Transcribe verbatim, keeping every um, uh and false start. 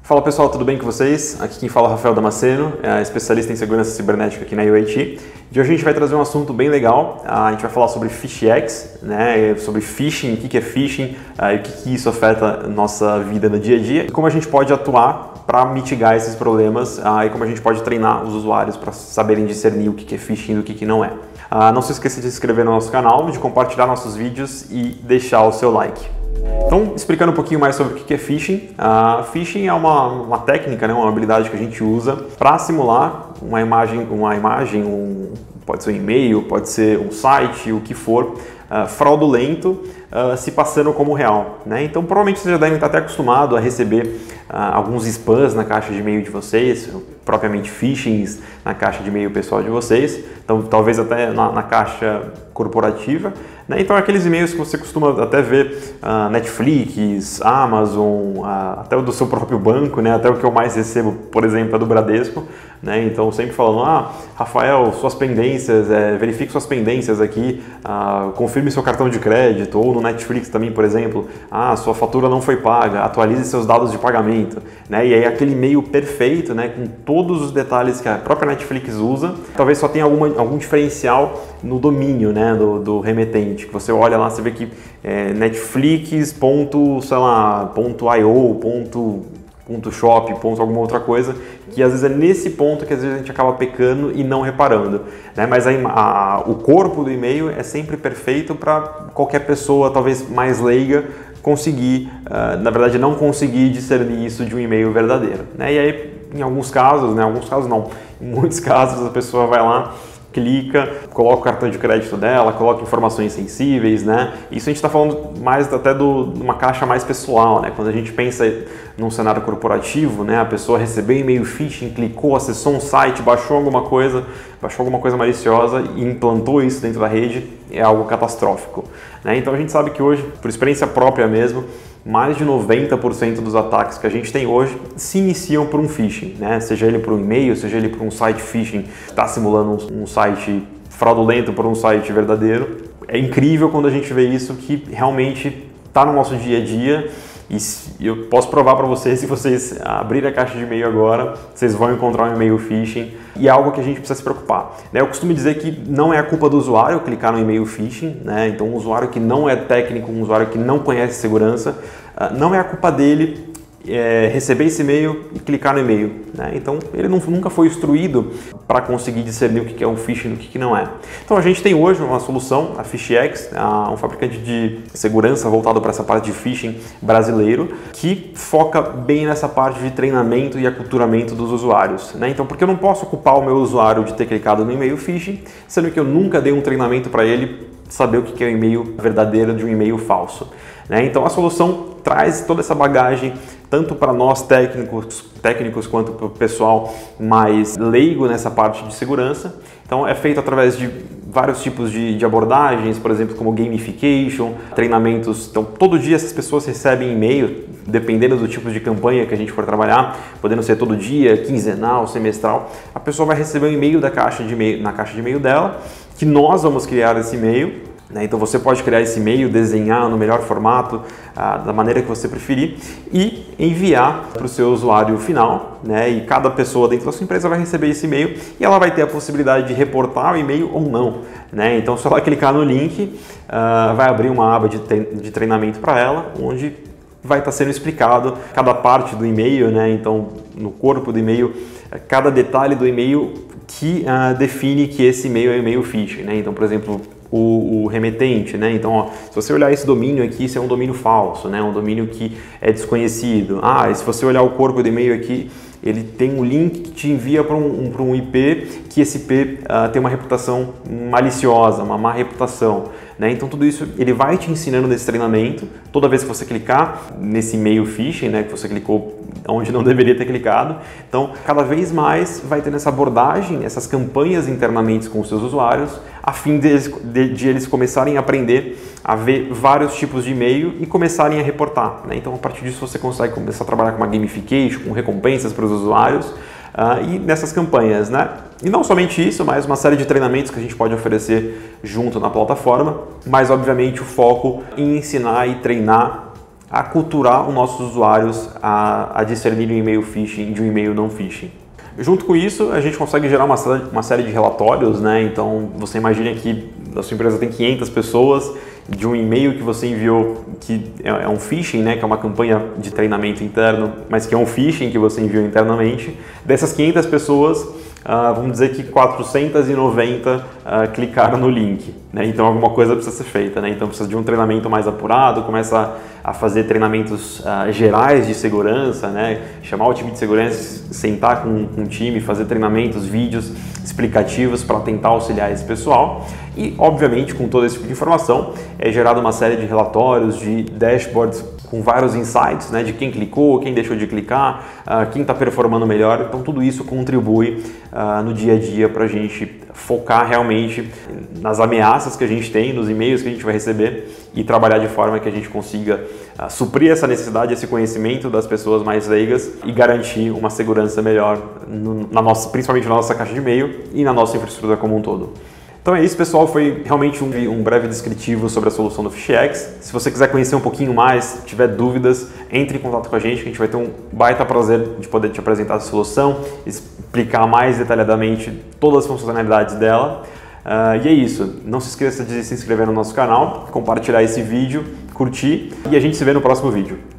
Fala pessoal, tudo bem com vocês? Aqui quem fala é o Rafael Damasceno, é especialista em segurança cibernética aqui na U A T. E hoje a gente vai trazer um assunto bem legal. A gente vai falar sobre PhishX, né? Sobre phishing, o que é phishing, e o que isso afeta a nossa vida no dia a dia e como a gente pode atuar para mitigar esses problemas e como a gente pode treinar os usuários para saberem discernir o que é phishing do que não é. Não se esqueça de se inscrever no nosso canal, de compartilhar nossos vídeos e deixar o seu like. Então, explicando um pouquinho mais sobre o que é phishing. Uh, phishing é uma, uma técnica, né, uma habilidade que a gente usa para simular uma imagem, uma imagem um, pode ser um e-mail, pode ser um site, o que for, uh, fraudulento, uh, se passando como real, né? Então, provavelmente vocês já devem estar até acostumado a receber uh, alguns spams na caixa de e-mail de vocês, propriamente phishings na caixa de e-mail pessoal de vocês, então talvez até na, na caixa corporativa, né? Então aqueles e-mails que você costuma até ver uh, Netflix, Amazon, uh, até o do seu próprio banco, né? Até o que eu mais recebo, por exemplo, é do Bradesco, né? Então sempre falando, ah, Rafael, suas pendências, é, verifique suas pendências aqui, uh, confirme seu cartão de crédito, ou no Netflix também, por exemplo, ah, sua fatura não foi paga, atualize seus dados de pagamento, né? E aí aquele e-mail perfeito, né? Com todos os detalhes que a própria Netflix usa, talvez só tenha alguma, algum diferencial no domínio, né, do, do remetente, que você olha lá, você vê que é netflix ponto, sei lá, ponto io, ponto, ponto shop, ponto alguma outra coisa, que às vezes é nesse ponto que às vezes a gente acaba pecando e não reparando, né? Mas a, a, o corpo do e-mail é sempre perfeito para qualquer pessoa, talvez mais leiga, conseguir, uh, na verdade não conseguir discernir isso de um e-mail verdadeiro, né? E aí, em alguns casos, né, alguns casos não, em muitos casos a pessoa vai lá, clica, coloca o cartão de crédito dela, coloca informações sensíveis, né? Isso a gente está falando mais até de uma caixa mais pessoal, né? Quando a gente pensa num cenário corporativo, né? A pessoa recebeu um e-mail phishing, clicou, acessou um site, baixou alguma coisa, baixou alguma coisa maliciosa e implantou isso dentro da rede, é algo catastrófico, né? Então a gente sabe que hoje, por experiência própria mesmo, mais de noventa por cento dos ataques que a gente tem hoje se iniciam por um phishing, né? Seja ele por um e-mail, seja ele por um site phishing, está simulando um, um site fraudulento por um site verdadeiro. É incrível quando a gente vê isso, que realmente está no nosso dia a dia. E eu posso provar para vocês, se vocês abrirem a caixa de e-mail agora, vocês vão encontrar um e-mail phishing e é algo que a gente precisa se preocupar, né? Eu costumo dizer que não é a culpa do usuário clicar no e-mail phishing, né? Então um usuário que não é técnico, um usuário que não conhece segurança, não é a culpa dele é, receber esse e-mail e clicar no e-mail, né? Então ele não, nunca foi instruído para conseguir discernir o que é um phishing e o que não é. Então a gente tem hoje uma solução, a PhishX, um fabricante de segurança voltado para essa parte de phishing brasileiro, que foca bem nessa parte de treinamento e aculturamento dos usuários, né? Então, porque eu não posso culpar o meu usuário de ter clicado no e-mail phishing, sendo que eu nunca dei um treinamento para ele saber o que é um e-mail verdadeiro de um e-mail falso, né? Então a solução traz toda essa bagagem tanto para nós técnicos, técnicos quanto para o pessoal mais leigo nessa parte de segurança. Então é feito através de vários tipos de, de abordagens, por exemplo, como gamification, treinamentos. Então todo dia essas pessoas recebem e-mail, dependendo do tipo de campanha que a gente for trabalhar, podendo ser todo dia, quinzenal, semestral, a pessoa vai receber um e-mail da caixa de e-mail, na caixa de e-mail dela, que nós vamos criar esse e-mail. Então você pode criar esse e-mail, desenhar no melhor formato, ah, da maneira que você preferir e enviar para o seu usuário final, né? E cada pessoa dentro da sua empresa vai receber esse e-mail e ela vai ter a possibilidade de reportar o e-mail ou não, né? Então se ela clicar no link, ah, vai abrir uma aba de, de treinamento para ela, onde vai estar sendo explicado cada parte do e-mail, né? Então no corpo do e-mail, cada detalhe do e-mail que ah, define que esse e-mail é um e-mail phishing, né? Então, por exemplo, O, o remetente, né? Então, ó, se você olhar esse domínio aqui, isso é um domínio falso, né? Um domínio que é desconhecido. Ah, e se você olhar o corpo do e-mail aqui, ele tem um link que te envia para um, um, para um I P, que esse I P uh, tem uma reputação maliciosa, uma má reputação, né? Então tudo isso ele vai te ensinando nesse treinamento. Toda vez que você clicar nesse e-mail phishing, né, que você clicou onde não deveria ter clicado, então cada vez mais vai ter essa abordagem, essas campanhas internamente com os seus usuários, a fim de, de, de eles começarem a aprender a ver vários tipos de e-mail e começarem a reportar, né? Então a partir disso você consegue começar a trabalhar com uma gamification, com recompensas para os usuários uh, e nessas campanhas, né? E não somente isso, mas uma série de treinamentos que a gente pode oferecer junto na plataforma, mas obviamente o foco em ensinar e treinar aculturar os nossos usuários a, a discernir um e-mail phishing de um e-mail não phishing. Junto com isso, a gente consegue gerar uma, uma série de relatórios, né? Então, você imagina que a sua empresa tem quinhentas pessoas, de um e-mail que você enviou que é um phishing, né? Que é uma campanha de treinamento interno, mas que é um phishing que você enviou internamente. Dessas quinhentas pessoas, Uh, vamos dizer que quatrocentas e noventa uh, clicaram no link, né? Então alguma coisa precisa ser feita, né? Então precisa de um treinamento mais apurado, começa a, a fazer treinamentos uh, gerais de segurança, né? Chamar o time de segurança, sentar com, com o time, fazer treinamentos, vídeos explicativos para tentar auxiliar esse pessoal. E, obviamente, com todo esse tipo de informação, é gerada uma série de relatórios, de dashboards com vários insights, né, de quem clicou, quem deixou de clicar, uh, quem está performando melhor. Então tudo isso contribui uh, no dia a dia para a gente focar realmente nas ameaças que a gente tem, nos e-mails que a gente vai receber e trabalhar de forma que a gente consiga uh, suprir essa necessidade, esse conhecimento das pessoas mais leigas e garantir uma segurança melhor, no, na nossa, principalmente na nossa caixa de e-mail e na nossa infraestrutura como um todo. Então é isso, pessoal, foi realmente um, um breve descritivo sobre a solução do PhishX. Se você quiser conhecer um pouquinho mais, tiver dúvidas, entre em contato com a gente, que a gente vai ter um baita prazer de poder te apresentar a solução, explicar mais detalhadamente todas as funcionalidades dela. Uh, e é isso, não se esqueça de se inscrever no nosso canal, compartilhar esse vídeo, curtir e a gente se vê no próximo vídeo.